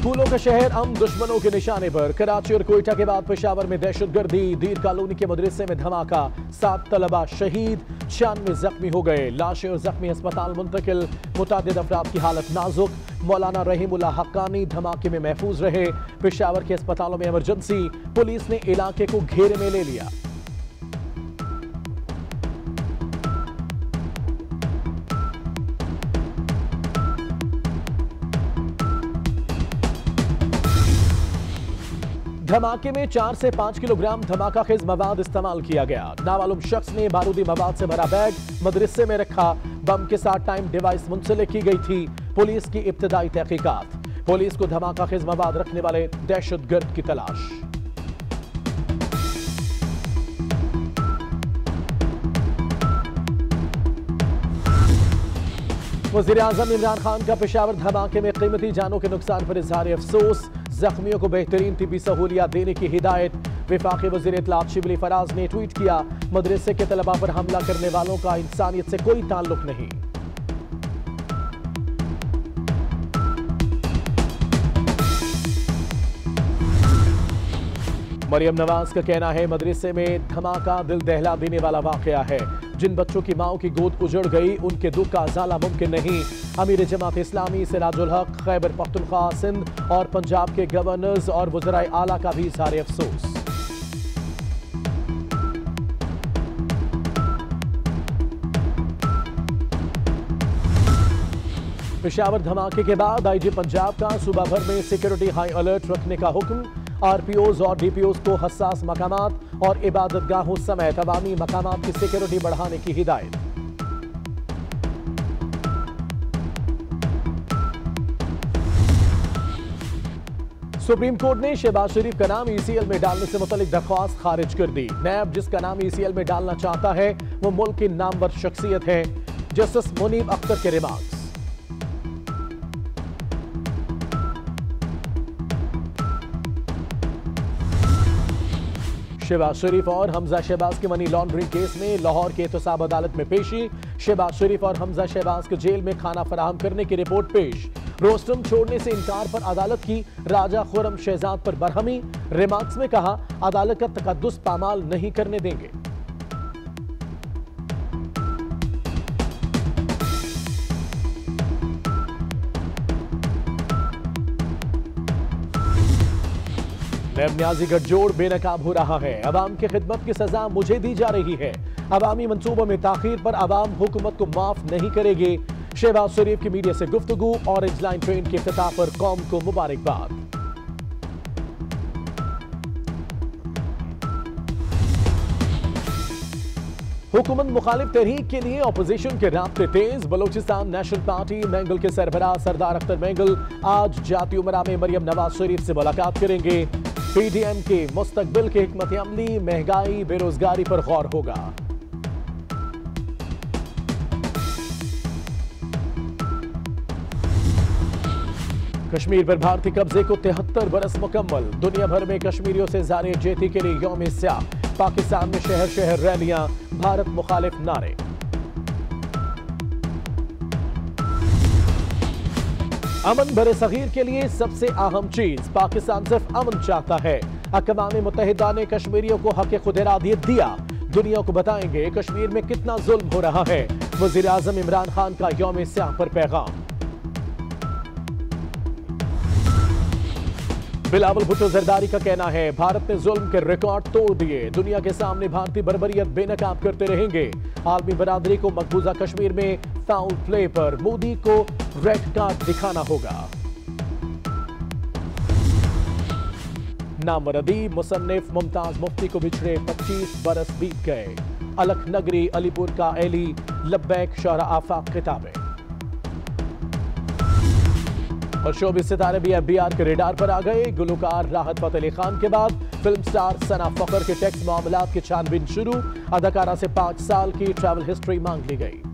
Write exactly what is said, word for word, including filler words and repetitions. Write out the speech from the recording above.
स्कूलों का शहर अम दुश्मनों के निशाने पर। कराची और कोयटा के बाद पेशावर में दहशतगर्दी। दीर कॉलोनी के मदरसे में धमाका, सात तलबा शहीद, छियानवे जख्मी हो गए। लाशें और जख्मी अस्पताल मुंतकिल। मुतादिद अफराद की हालत नाजुक। मौलाना रहीमुल्लाह हक्कानी धमाके में महफूज रहे। पेशावर के अस्पतालों में इमरजेंसी। पुलिस ने इलाके को घेरे में ले लिया। धमाके में चार से पांच किलोग्राम धमाका खेज मवाद इस्तेमाल किया गया। नामालूम शख्स ने बारूदी मवाद से भरा बैग मदरसे में रखा। बम के साथ टाइम डिवाइस मुंसलिक की गई थी। पुलिस की इब्तिदाई तहकीकात। पुलिस को धमाका खेज मवाद रखने वाले दहशतगर्द की तलाश। वज़ीर आज़म इमरान खान का पेशावर धमाके में कीमती जानों के नुकसान पर इजहार अफसोस। जख्मियों को बेहतरीन तिब्बी सहूलियात देने की हिदायत। वफाकी वज़ीर इत्तलात शिबली फराज ने ट्वीट किया, मदरसे के तलबा पर हमला करने वालों का इंसानियत से कोई ताल्लुक नहीं। मरियम नवाज का कहना है, मदरसे में धमाका दिल दहला देने वाला वाकया है। जिन बच्चों की माओ की गोद उजड़ गई, उनके दुख का अजाला मुमकिन नहीं। अमीर जमात इस्लामी सिराजुल हक, खैबर पख्तूनख्वा, सिंध और पंजाब के गवर्नर्स और वज़राए आला का भी इज़हार अफसोस। पेशावर धमाके के बाद आईजी पंजाब का सूबा भर में सिक्योरिटी हाई अलर्ट रखने का हुक्म। आरपीओज और डीपीओज को हसास मकामात और इबादतगाहों समेत अवामी मकामात की सिक्योरिटी बढ़ाने की हिदायत। सुप्रीम कोर्ट ने शहबाज शरीफ का नाम ईसीएल में डालने से मुतालिक दरख्वास्त खारिज कर दी। नैब जिसका नाम ईसीएल में डालना चाहता है वो मुल्क की नामवर शख्सियत है। जस्टिस मुनीब अख्तर के रिमार्क्स। शहबाज शरीफ और हमजा शहबाज के मनी लॉन्ड्रिंग केस में लाहौर के एहतसाब अदालत में पेशी। शहबाज शरीफ और हमजा शहबाज के जेल में खाना फराहम करने की रिपोर्ट पेश। रोस्टम छोड़ने से इनकार पर अदालत की राजा खुर्रम शहजाद पर बरहमी। रिमार्क्स में कहा, अदालत का तकद्दुस पामाल नहीं करने देंगे। नैब न्याजी गठजोड़ बेनकाब हो रहा है। अवाम की खिदमत की सजा मुझे दी जा रही है। अवामी मंसूबों में ताखीर पर अवाम हुकूमत को माफ नहीं करेगी। शहबाज शरीफ की मीडिया से गुफ्तगू। ऑरेंज लाइन ट्रेन के इफ्तिताह पर कौम को मुबारकबाद। हुकूमत मुखालिफ तहरीक के लिए ऑपोजिशन के राब्ते तेज। बलोचिस्तान नेशनल पार्टी मैंगल के सरबराह सरदार अख्तर मैंगल आज जाती उमरा में मरियम नवाज शरीफ से मुलाकात करेंगे। पीडीएम के मुस्तकबिल के हिकमत अमली, महंगाई, बेरोजगारी पर गौर होगा। कश्मीर पर भारतीय कब्जे को तिहत्तर बरस मुकम्मल। दुनिया भर में कश्मीरियों से ज़ारे जेती के लिए यौम स्याह। पाकिस्तान में शहर शहर रैलियां, भारत मुखालिफ नारे। अमन बरे सगीर के लिए सबसे अहम चीज। पाकिस्तान सिर्फ अमन चाहता है। अक़वाम मुत्तहिदा ने कश्मीरियों को हक़ खुद इरादियत दिया। दुनिया को बताएंगे कश्मीर में कितना जुल्म हो रहा है। वज़ीर आज़म इमरान खान का यौम स्याह पर पैगाम। बिलावल भुट्टो जरदारी का कहना है, भारत ने जुल्म के रिकॉर्ड तोड़ दिए। दुनिया के सामने भारतीय बर्बरियत बेनकाब करते रहेंगे। आलमी बरादरी को मकबूजा कश्मीर में फाउल प्ले पर मोदी को रेड कार्ड दिखाना होगा। नामवर अदीब मुसन्निफ मुमताज मुफ्ती को बिछड़े पच्चीस बरस बीत गए। अलख नगरी अलीपुर का एली लब्बैक शौहरा आफाक किताबें। और शोबिस सितारे भी एफबीआर के रेडार पर आ गए। गुलकार राहत फतेह अली खान के बाद फिल्म स्टार सना फखर के टैक्स मामलात की छानबीन शुरू। अदाकारा से पांच साल की ट्रैवल हिस्ट्री मांग ली गई।